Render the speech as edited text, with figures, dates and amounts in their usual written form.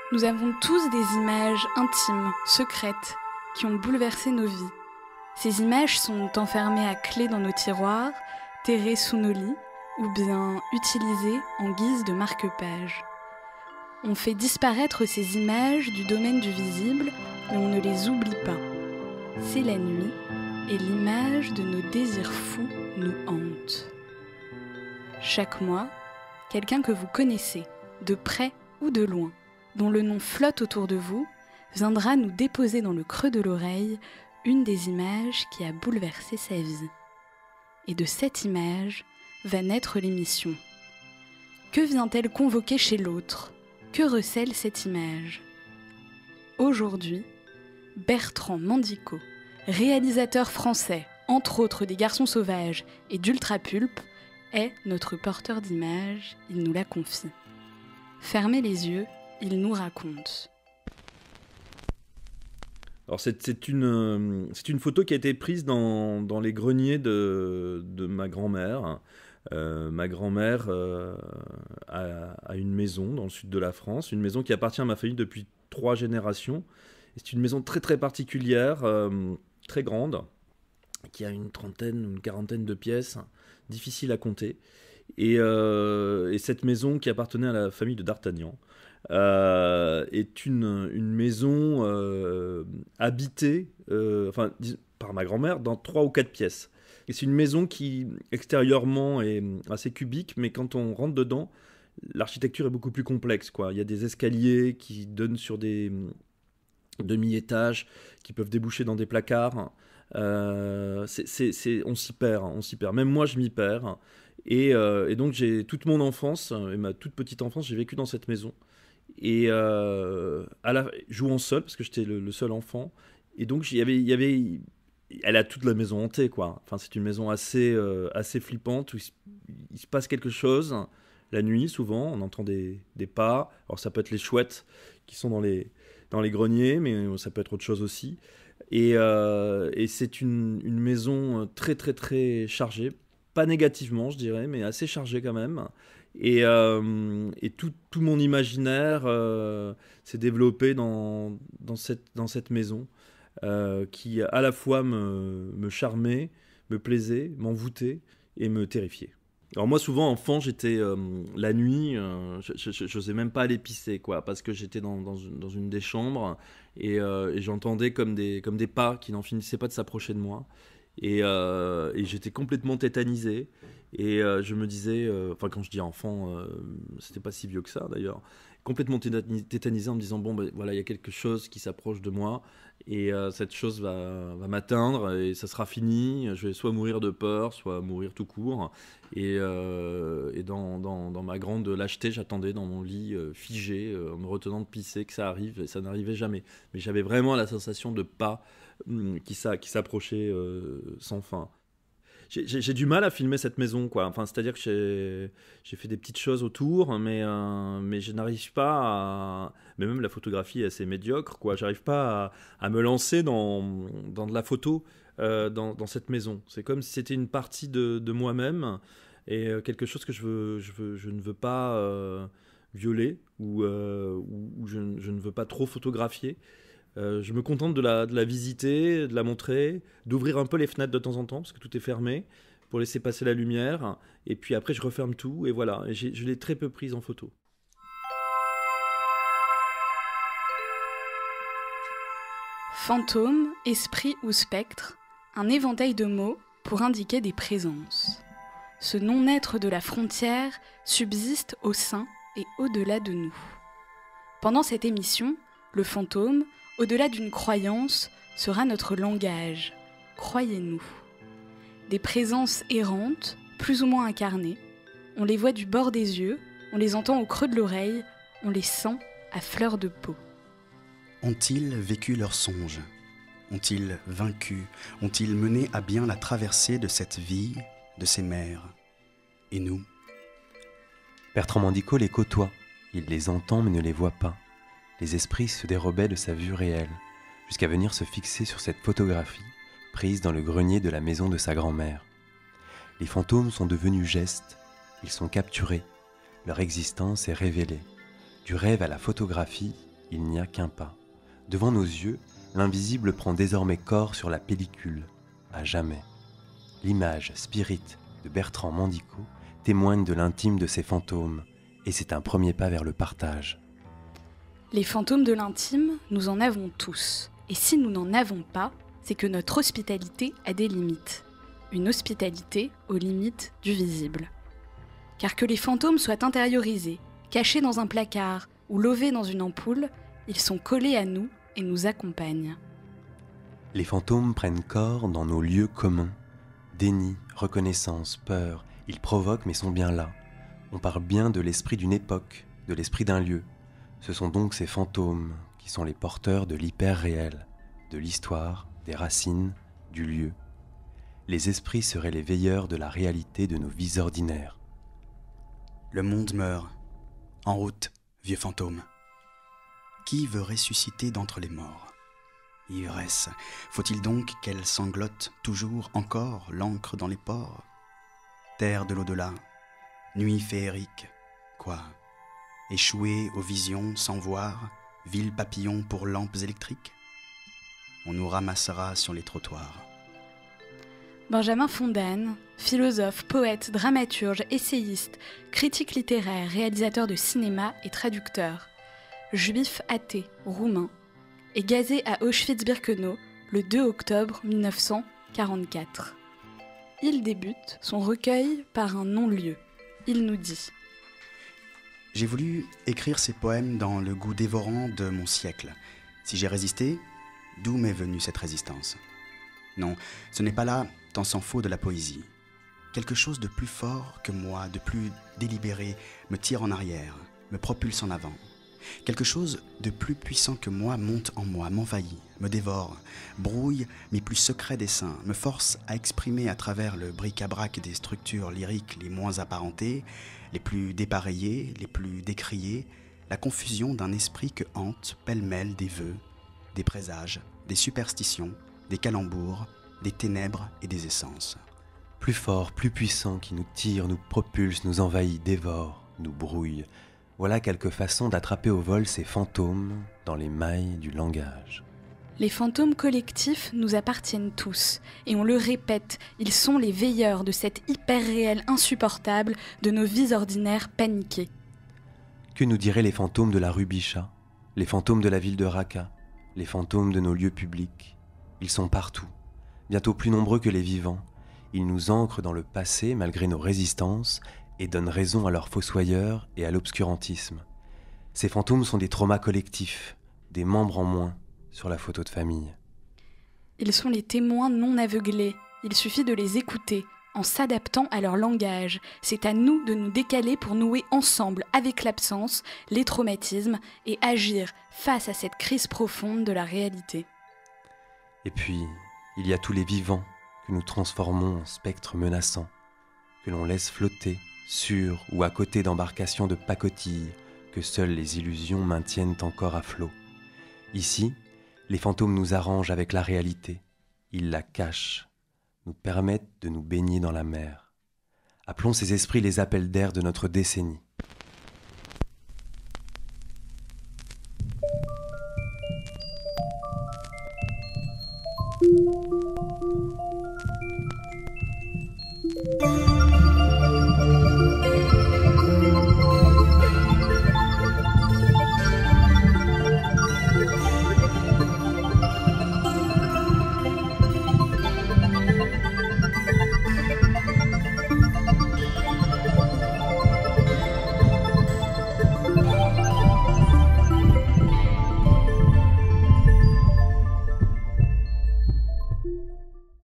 Nous avons tous des images intimes, secrètes, qui ont bouleversé nos vies. Ces images sont enfermées à clé dans nos tiroirs, terrées sous nos lits, ou bien utilisées en guise de marque-page. On fait disparaître ces images du domaine du visible, mais on ne les oublie pas. C'est la nuit, et l'image de nos désirs fous nous hante. Chaque mois, quelqu'un que vous connaissez, de près ou de loin, dont le nom flotte autour de vous, viendra nous déposer dans le creux de l'oreille une des images qui a bouleversé sa vie. Et de cette image va naître l'émission. Que vient-elle convoquer chez l'autre ? Que recèle cette image ? Aujourd'hui, Bertrand Mandico, réalisateur français, entre autres des Garçons sauvages et d'Ultra Pulp, est notre porteur d'images, il nous la confie. Fermez les yeux, il nous raconte. Alors c'est une photo qui a été prise dans les greniers de ma grand-mère. Ma grand-mère a une maison dans le sud de la France, une maison qui appartient à ma famille depuis 3 générations. Et c'est une maison très très particulière, très grande, qui a une trentaine, une quarantaine de pièces, difficile à compter. Et cette maison qui appartenait à la famille de D'Artagnan est une maison habitée par ma grand-mère dans 3 ou 4 pièces. Et c'est une maison qui extérieurement est assez cubique, mais quand on rentre dedans, l'architecture est beaucoup plus complexe, quoi. Il y a des escaliers qui donnent sur des demi-étages qui peuvent déboucher dans des placards. On s'y perd. Même moi, je m'y perds. Et donc, j'ai toute mon enfance et ma toute petite enfance, j'ai vécu dans cette maison. Et jouant seul, parce que j'étais le seul enfant. Et donc, elle a toute la maison hantée, quoi. Enfin, c'est une maison assez flippante où il se passe quelque chose. La nuit, souvent, on entend des pas. Alors, ça peut être les chouettes qui sont dans les greniers, mais ça peut être autre chose aussi. Et c'est une maison très, très, très chargée. Pas négativement, je dirais, mais assez chargée quand même. Et tout mon imaginaire s'est développé dans cette maison qui à la fois me charmait, me plaisait, m'envoûtait et me terrifiait. Alors moi, souvent, enfant, j'étais la nuit, je n'osais même pas aller pisser, quoi, parce que j'étais dans une des chambres et j'entendais comme des pas qui n'en finissaient pas de s'approcher de moi. Et j'étais complètement tétanisé. Et je me disais, quand je dis enfant, c'était pas si vieux que ça d'ailleurs, complètement tétanisé en me disant, bon, ben, voilà, il y a quelque chose qui s'approche de moi. Et cette chose va m'atteindre et ça sera fini. Je vais soit mourir de peur, soit mourir tout court. Et dans ma grande lâcheté, j'attendais dans mon lit figé, en me retenant de pisser, que ça arrive. Et ça n'arrivait jamais. Mais j'avais vraiment la sensation de pas qui s'approchait sans fin. J'ai du mal à filmer cette maison, quoi. Enfin, c'est-à-dire que j'ai fait des petites choses autour, mais je n'arrive pas à... Mais même la photographie est assez médiocre, quoi. J'arrive pas à me lancer dans de la photo dans cette maison. C'est comme si c'était une partie de moi-même et quelque chose que je ne veux pas violer ou je ne veux pas trop photographier. Je me contente de la visiter, de la montrer, d'ouvrir un peu les fenêtres de temps en temps, parce que tout est fermé, pour laisser passer la lumière. Et puis après, je referme tout, et voilà. Et je l'ai très peu prise en photo. Fantôme, esprit ou spectre, un éventail de mots pour indiquer des présences. Ce non-être de la frontière subsiste au sein et au-delà de nous. Pendant cette émission, le fantôme, au-delà d'une croyance, sera notre langage. Croyez-nous. Des présences errantes, plus ou moins incarnées. On les voit du bord des yeux, on les entend au creux de l'oreille, on les sent à fleur de peau. Ont-ils vécu leurs songes ? Ont-ils vaincu ? Ont-ils mené à bien la traversée de cette vie, de ces mers ? Et nous ? Bertrand Mandico les côtoie. Il les entend mais ne les voit pas. Les esprits se dérobaient de sa vue réelle, jusqu'à venir se fixer sur cette photographie, prise dans le grenier de la maison de sa grand-mère. Les fantômes sont devenus gestes, ils sont capturés, leur existence est révélée. Du rêve à la photographie, il n'y a qu'un pas. Devant nos yeux, l'invisible prend désormais corps sur la pellicule, à jamais. L'image Spirit de Bertrand Mandico témoigne de l'intime de ces fantômes, et c'est un premier pas vers le partage. Les fantômes de l'intime, nous en avons tous. Et si nous n'en avons pas, c'est que notre hospitalité a des limites. Une hospitalité aux limites du visible. Car que les fantômes soient intériorisés, cachés dans un placard ou lovés dans une ampoule, ils sont collés à nous et nous accompagnent. Les fantômes prennent corps dans nos lieux communs. Déni, reconnaissance, peur, ils provoquent mais sont bien là. On parle bien de l'esprit d'une époque, de l'esprit d'un lieu. Ce sont donc ces fantômes qui sont les porteurs de l'hyper-réel, de l'histoire, des racines, du lieu. Les esprits seraient les veilleurs de la réalité de nos vies ordinaires. Le monde meurt. En route, vieux fantôme. Qui veut ressusciter d'entre les morts? Ivresse, faut-il donc qu'elle sanglote toujours encore l'encre dans les pores? Terre de l'au-delà, nuit féerique, quoi? Échouer aux visions sans voir, ville papillon pour lampes électriques? On nous ramassera sur les trottoirs. Benjamin Fondane, philosophe, poète, dramaturge, essayiste, critique littéraire, réalisateur de cinéma et traducteur. Juif athée, roumain, est gazé à Auschwitz-Birkenau le 2 octobre 1944. Il débute son recueil par un non-lieu. Il nous dit: J'ai voulu écrire ces poèmes dans le goût dévorant de mon siècle. Si j'ai résisté, d'où m'est venue cette résistance? Non, ce n'est pas là, tant s'en faut, de la poésie. Quelque chose de plus fort que moi, de plus délibéré, me tire en arrière, me propulse en avant. Quelque chose de plus puissant que moi monte en moi, m'envahit, me dévore, brouille mes plus secrets desseins, me force à exprimer à travers le bric-à-brac des structures lyriques les moins apparentées, les plus dépareillées, les plus décriées, la confusion d'un esprit que hantent pêle-mêle des vœux, des présages, des superstitions, des calembours, des ténèbres et des essences. Plus fort, plus puissant, qui nous tire, nous propulse, nous envahit, dévore, nous brouille. Voilà quelques façons d'attraper au vol ces fantômes dans les mailles du langage. Les fantômes collectifs nous appartiennent tous, et on le répète, ils sont les veilleurs de cet hyper-réel insupportable de nos vies ordinaires paniquées. Que nous diraient les fantômes de la rue Bichat, les fantômes de la ville de Raqqa, les fantômes de nos lieux publics? Ils sont partout, bientôt plus nombreux que les vivants. Ils nous ancrent dans le passé malgré nos résistances et donnent raison à leurs fossoyeurs et à l'obscurantisme. Ces fantômes sont des traumas collectifs, des membres en moins sur la photo de famille. Ils sont les témoins non aveuglés, il suffit de les écouter, en s'adaptant à leur langage. C'est à nous de nous décaler pour nouer ensemble, avec l'absence, les traumatismes et agir face à cette crise profonde de la réalité. Et puis, il y a tous les vivants que nous transformons en spectres menaçants, que l'on laisse flotter sur ou à côté d'embarcations de pacotille que seules les illusions maintiennent encore à flot. Ici, les fantômes nous arrangent avec la réalité, ils la cachent, nous permettent de nous baigner dans la mer. Appelons ces esprits les appels d'air de notre décennie.